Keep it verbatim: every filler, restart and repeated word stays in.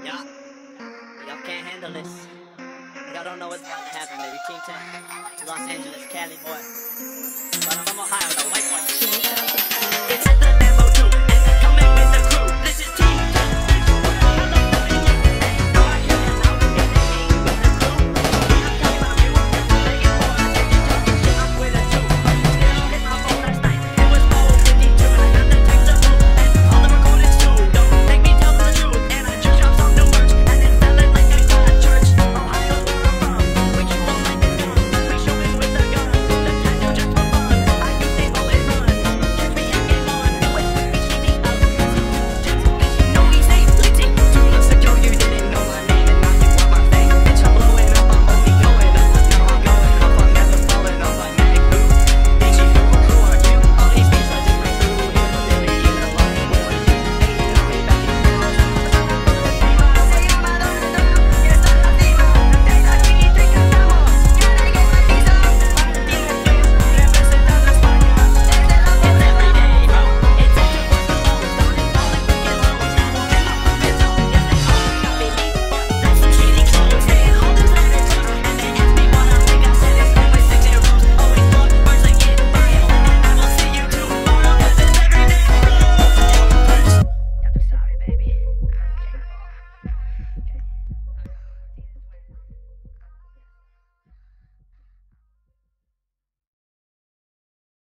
Y'all, y'all can't handle this. Y'all don't know what's about to happen, baby. King ten, Los Angeles, Cali boy. But I'm from Ohio, the white one. It's